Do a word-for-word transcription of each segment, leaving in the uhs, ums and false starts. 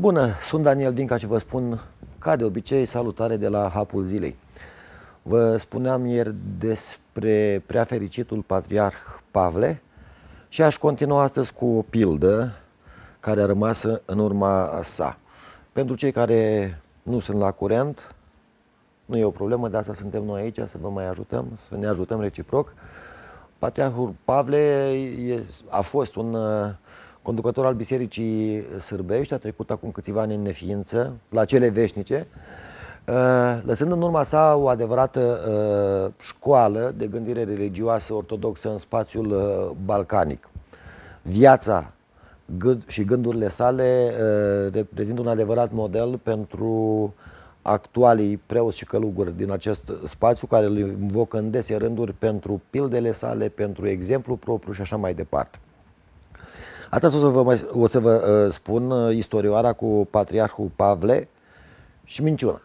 Bună, sunt Daniel Dinca și vă spun, ca de obicei, salutare de la Hapul Zilei. Vă spuneam ieri despre prea fericitul patriarh Pavle și aș continua astăzi cu o pildă care a rămas în urma sa. Pentru cei care nu sunt la curent, nu e o problemă, de asta suntem noi aici, să vă mai ajutăm, să ne ajutăm reciproc. Patriarhul Pavle a fost un conducător al Bisericii Sârbești, a trecut acum câțiva ani în neființă, la cele veșnice, lăsând în urma sa o adevărată școală de gândire religioasă ortodoxă în spațiul balcanic. Viața și gândurile sale reprezintă un adevărat model pentru actualii preoți și călugări din acest spațiu, care îl invocă în dese rânduri pentru pildele sale, pentru exemplu propriu și așa mai departe. Astăzi o să vă, mai, o să vă uh, spun uh, istorioara cu patriarhul Pavle și minciuna.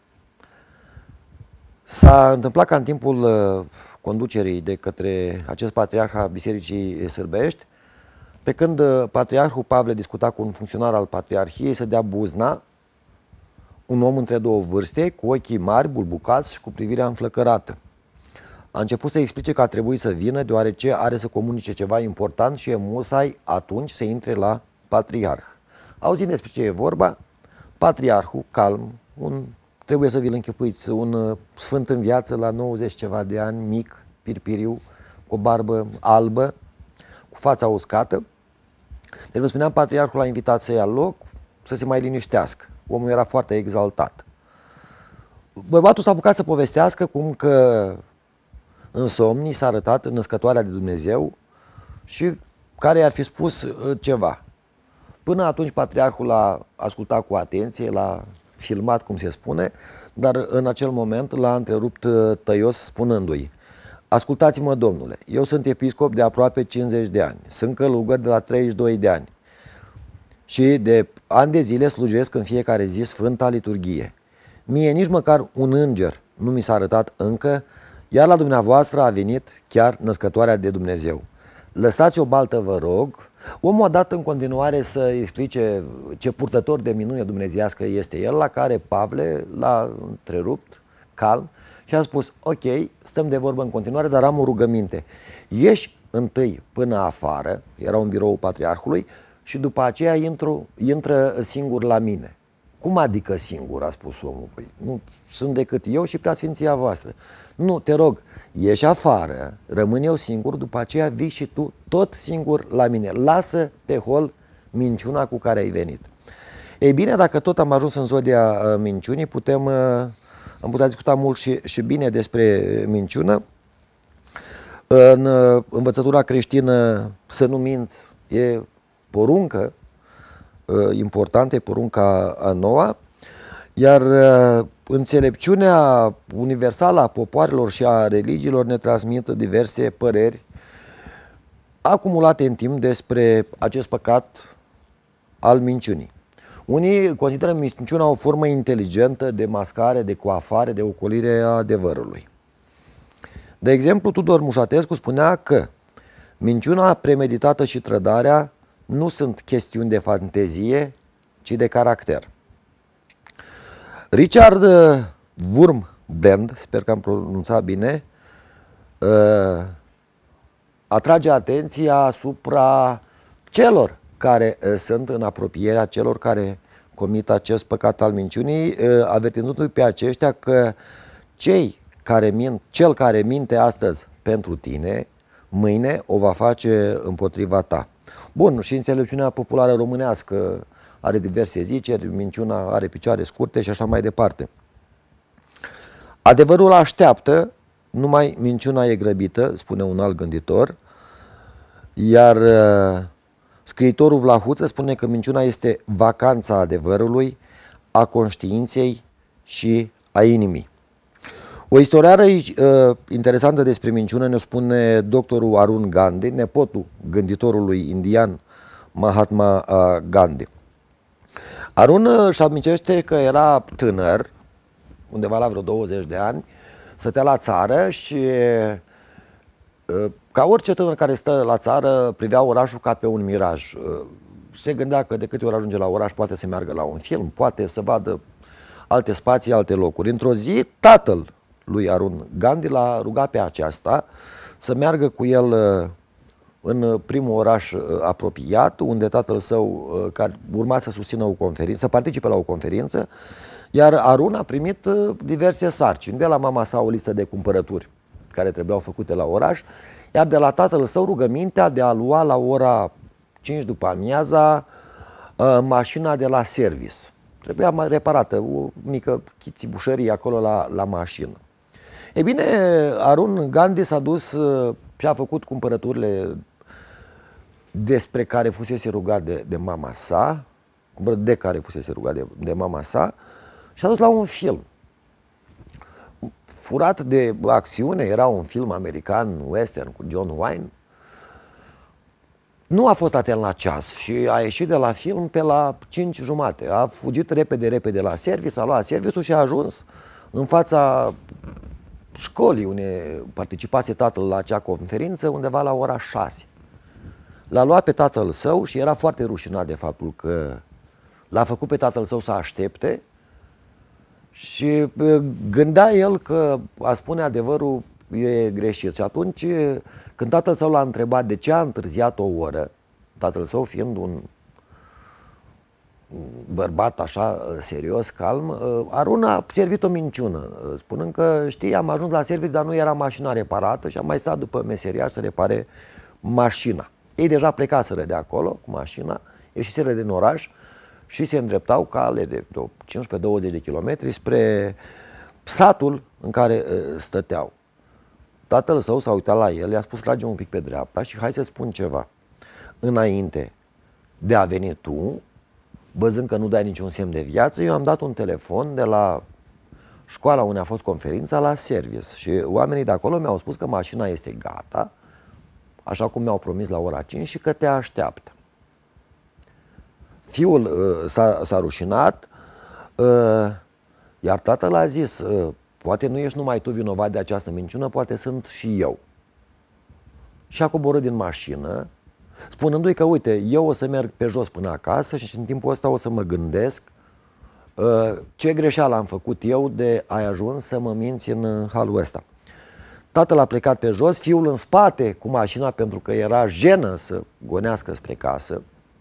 S-a întâmplat ca în timpul uh, conducerii de către acest patriarh a Bisericii Sârbești, pe când uh, patriarhul Pavle discuta cu un funcționar al patriarhiei, să dea buzna un om între două vârste, cu ochii mari, bulbucați și cu privirea înflăcărată. A început să explice că a trebuit să vină deoarece are să comunice ceva important și e musai atunci să intre la patriarh. Auzind despre ce e vorba, patriarhul, calm, un, trebuie să vi-l închipuiți, un uh, sfânt în viață la nouăzeci ceva de ani, mic, pirpiriu, cu o barbă albă, cu fața uscată. Deci vă spuneam, patriarhul a invitat să ia loc, să se mai liniștească. Omul era foarte exaltat. Bărbatul s-a apucat să povestească cum că în somn i s-a arătat născătoarea de Dumnezeu și care i-ar fi spus ceva. Până atunci patriarhul l-a ascultat cu atenție, l-a filmat, cum se spune, dar în acel moment l-a întrerupt tăios spunându-i: ascultați-mă, domnule, eu sunt episcop de aproape cincizeci de ani, sunt călugăr de la treizeci și doi de ani și de ani de zile slujesc în fiecare zi Sfânta Liturghie. Mie nici măcar un înger nu mi s-a arătat încă, iar la dumneavoastră a venit chiar născătoarea de Dumnezeu. Lăsați o baltă, vă rog. Omul a dat în continuare să explice ce purtător de minune dumnezeiască este el, la care Pavle l-a întrerupt, calm, și a spus: ok, stăm de vorbă în continuare, dar am o rugăminte. Ieși întâi până afară, era un birou patriarhului, și după aceea intru, intră singur la mine. Cum adică singur, a spus omul. Păi, nu sunt decât eu și preasfinția voastră. Nu, te rog, ieși afară, rămân eu singur, după aceea vii și tu tot singur la mine. Lasă pe hol minciuna cu care ai venit. Ei bine, dacă tot am ajuns în zodia minciunii, putem, am putea discuta mult și, și bine despre minciună. În învățătura creștină să nu minți e poruncă importantă, e porunca a noua, iar înțelepciunea universală a popoarelor și a religiilor ne transmită diverse păreri acumulate în timp despre acest păcat al minciunii. Unii consideră minciuna o formă inteligentă de mascare, de coafare, de ocolire a adevărului. De exemplu, Tudor Mușatescu spunea că minciuna premeditată și trădarea nu sunt chestiuni de fantezie, ci de caracter. Richard Wurmbrand, sper că am pronunțat bine, atrage atenția asupra celor care sunt în apropierea celor care comit acest păcat al minciunii, avertizându-i pe aceștia că cei care mint, cel care minte astăzi pentru tine, mâine o va face împotriva ta. Bun, și înțelepciunea populară românească are diverse ziceri, minciuna are picioare scurte și așa mai departe. Adevărul așteaptă, numai minciuna e grăbită, spune un alt gânditor, iar uh, scriitorul Vlahuță spune că minciuna este vacanța adevărului, a conștiinței și a inimii. O istoriară uh, interesantă despre minciună ne spune doctorul Arun Gandhi, nepotul gânditorului indian Mahatma uh, Gandhi. Arun își amintește că era tânăr, undeva la vreo douăzeci de ani, stătea la țară și uh, ca orice tânăr care stă la țară privea orașul ca pe un miraj. Uh, se gândea că de câte ori ajunge la oraș poate să meargă la un film, poate să vadă alte spații, alte locuri. Într-o zi, tatăl lui Arun Gandhi l-a rugat pe aceasta să meargă cu el în primul oraș apropiat, unde tatăl său, care urma să susțină o conferință, să participe la o conferință, iar Arun a primit diverse sarcini. De la mama sa o listă de cumpărături care trebuiau făcute la oraș, iar de la tatăl său rugămintea de a lua la ora cinci după amiaza mașina de la service. Trebuia mai reparată, o mică chițibușărie acolo la, la mașină. E bine, Arun Gandhi s-a dus și a făcut cumpărăturile despre care fusese rugat de, de mama sa, de care fusese rugat de, de mama sa, și s-a dus la un film. Furat de acțiune, era un film american, western, cu John Wayne. Nu a fost atent la ceas și a ieșit de la film pe la cinci jumate. A fugit repede, repede la service, a luat serviciul și a ajuns în fața școlii unde participase tatăl la acea conferință, undeva la ora șase. L-a luat pe tatăl său și era foarte rușinat de faptul că l-a făcut pe tatăl său să aștepte și gândea el că a spune adevărul e greșit. Și atunci, când tatăl său l-a întrebat de ce a întârziat o oră, tatăl său fiind un bărbat așa serios, calm, Arun a servit o minciună, spunând că, știi, am ajuns la serviciu, dar nu era mașina reparată și am mai stat după meseriaș să repare mașina. Ei deja plecaseră de acolo cu mașina, ieșiseră din oraș și se îndreptau cale de cincisprezece douăzeci de kilometri spre satul în care uh, stăteau. Tatăl său s-a uitat la el, i-a spus: trage un pic pe dreapta și hai să spun ceva. Înainte de a veni tu, văzând că nu dai niciun semn de viață, eu am dat un telefon de la școala unde a fost conferința la service și oamenii de acolo mi-au spus că mașina este gata, așa cum mi-au promis la ora cinci, și că te așteaptă. Fiul uh, s-a rușinat, uh, iar tatăl a zis: uh, poate nu ești numai tu vinovat de această minciună, poate sunt și eu. Și a coborât din mașină, spunându-i că, uite, eu o să merg pe jos până acasă și în timpul ăsta o să mă gândesc uh, ce greșeală am făcut eu de a ajuns să mă minți în halul ăsta. Tatăl a plecat pe jos, fiul în spate cu mașina pentru că era jenă să gonească spre casă.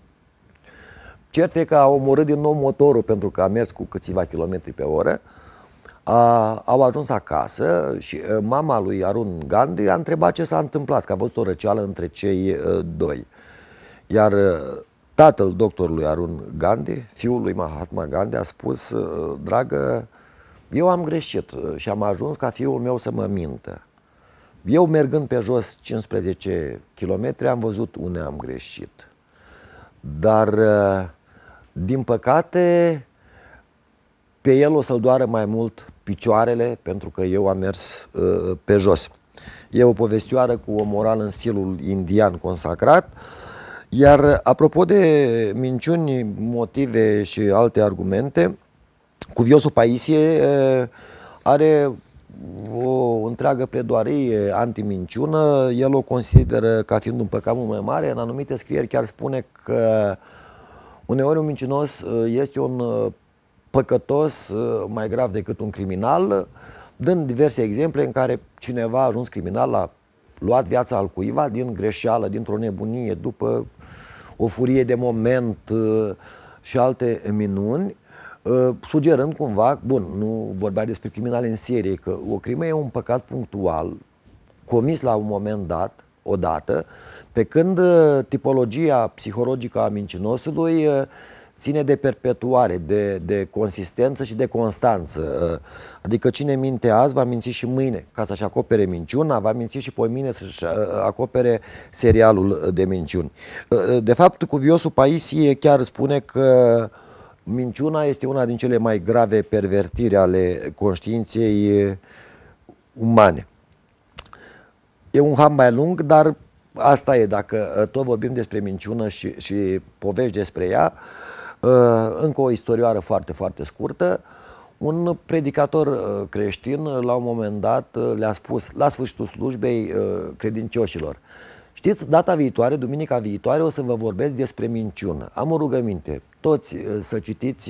Cert e că a omorât din nou motorul pentru că a mers cu câțiva kilometri pe oră. A, au ajuns acasă și mama lui Arun Gandhi a întrebat ce s-a întâmplat, că a văzut o răceală între cei uh, doi. Iar uh, tatăl doctorului Arun Gandhi, fiul lui Mahatma Gandhi, a spus: uh, dragă, eu am greșit și am ajuns ca fiul meu să mă mintă. Eu, mergând pe jos cincisprezece kilometri, am văzut unde am greșit. Dar, uh, din păcate, pe el o să-l doară mai mult picioarele pentru că eu am mers uh, pe jos. E o povestioară cu o morală în stilul indian consacrat. Iar apropo de minciuni, motive și alte argumente, Cuviosul Paisie uh, are o întreagă pledoarie antiminciună. El o consideră ca fiind un păcat mult mai mare. În anumite scrieri chiar spune că uneori un mincinos este un păcătos mai grav decât un criminal, dând diverse exemple în care cineva a ajuns criminal, a luat viața al cuiva din greșeală, dintr-o nebunie, după o furie de moment și alte minuni, sugerând cumva, bun, nu vorbea despre criminali în serie, că o crimă e un păcat punctual, comis la un moment dat, odată, pe când tipologia psihologică a mincinosului ține de perpetuare, de, de consistență și de constanță. Adică cine minte azi va minți și mâine ca să-și acopere minciuna, va minți și poimine să-și acopere serialul de minciuni. De fapt, Cuviosul Paisie chiar spune că minciuna este una din cele mai grave pervertiri ale conștiinței umane. E un ham mai lung, dar asta e, dacă tot vorbim despre minciună și, și povești despre ea. Încă o istorioară foarte, foarte scurtă. Un predicator creștin, la un moment dat, le-a spus la sfârșitul slujbei credincioșilor: Știți, data viitoare, duminica viitoare, o să vă vorbesc despre minciună. Am o rugăminte. Toți să citiți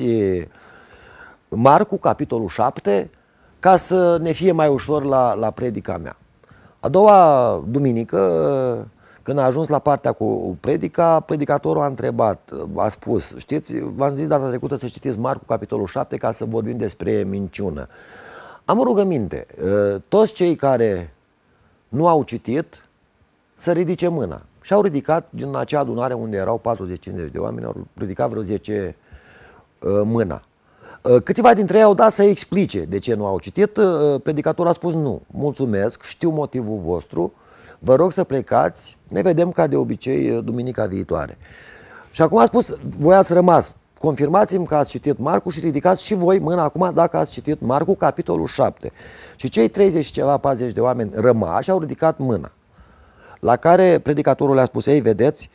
Marcu, capitolul șapte, ca să ne fie mai ușor la, la predica mea. A doua duminică, când a ajuns la partea cu predica, predicatorul a întrebat, a spus, știți, v-am zis data trecută să citiți Marcu, capitolul șapte, ca să vorbim despre minciună. Am o rugăminte. Toți cei care nu au citit, să ridice mâna. Și au ridicat, din acea adunare unde erau patruzeci cincizeci de oameni, au ridicat vreo zece uh, mâna. Uh, câțiva dintre ei au dat să explice de ce nu au citit. Uh, predicatorul a spus nu, mulțumesc, știu motivul vostru, vă rog să plecați, ne vedem ca de obicei duminica viitoare. Și acum a spus, voi ați rămas, confirmați-mi că ați citit Marcu și ridicați și voi mâna acum dacă ați citit Marcu, capitolul șapte. Și cei treizeci și ceva, patruzeci de oameni rămași au ridicat mâna. La care predicatorul le-a spus, ei, vedeți,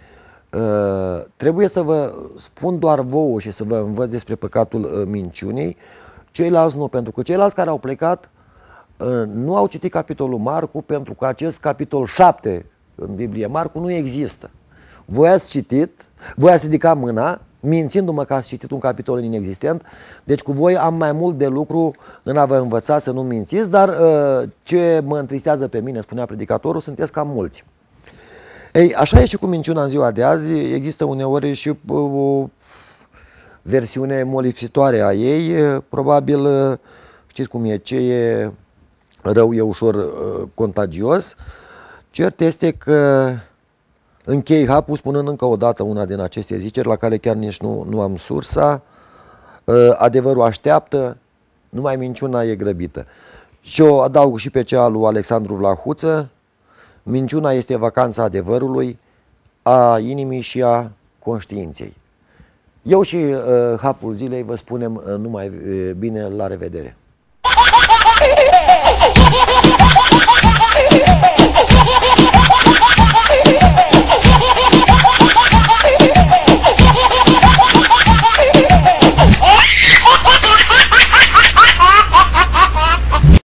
uh, trebuie să vă spun doar vouă și să vă învăț despre păcatul uh, minciunii, ceilalți nu, pentru că ceilalți care au plecat uh, nu au citit capitolul Marcu, pentru că acest capitol șapte în Biblie Marcu nu există. Voi ați citit, voi ați ridicat mâna, mințindu-mă că ați citit un capitol inexistent, deci cu voi am mai mult de lucru în a vă învăța să nu mințiți, dar uh, ce mă întristează pe mine, spunea predicatorul, sunteți cam mulți. Ei, așa e și cu minciuna în ziua de azi, există uneori și o versiune molipsitoare a ei, probabil știți cum e, ce e rău e ușor contagios. Cert este că închei hapul spunând încă o dată una din aceste ziceri, la care chiar nici nu, nu am sursa, adevărul așteaptă, numai minciuna e grăbită. Și o adaug și pe cea lui Alexandru Vlahuță, minciuna este vacanța adevărului, a inimii și a conștiinței. Eu și uh, hapul zilei vă spunem uh, numai uh, bine, la revedere!